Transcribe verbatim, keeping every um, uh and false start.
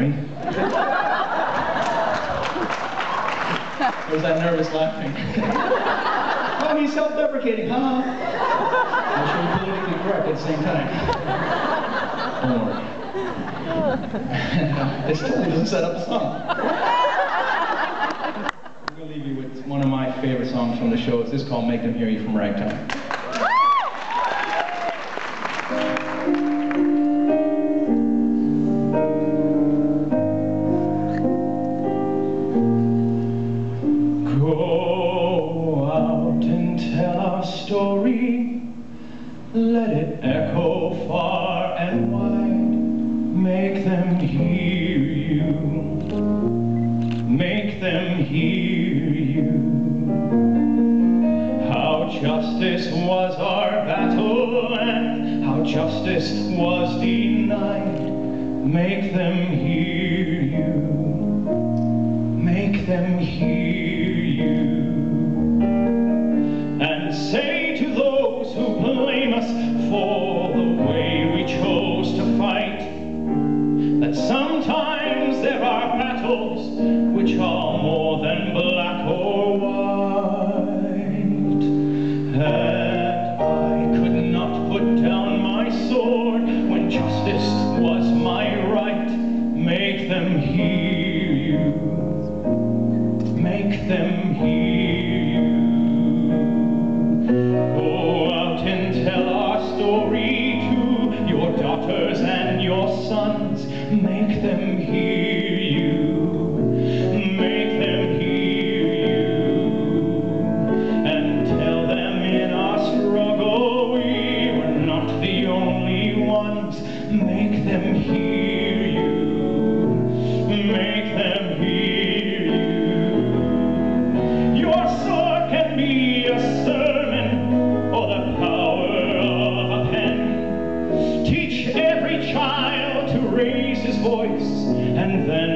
Harry. There's that nervous laughing. Oh, he's self-deprecating, huh? I should be politically correct at the same time. Don't worry. It still doesn't set up the song. I'm going to leave you with one of my favorite songs from the show. This is called Make Them Hear You from Ragtime. Story, let it echo far and wide. Make them hear you. Make them hear you. How justice was our battle and how justice was denied. Make them hear you. Make them hear you. And say to those who blame us for the way we chose to fight, that sometimes there are battles which are more than black or white. And I could not put down my sword when justice was my right. Make them hear you. Make them hear you. Daughters and your sons, make them hear you, make them hear you, and tell them in our struggle we were not the only ones. Make them hear you, make them hear you. Your sword can be a sermon or the power of a pen. Teach every child to raise his voice, and then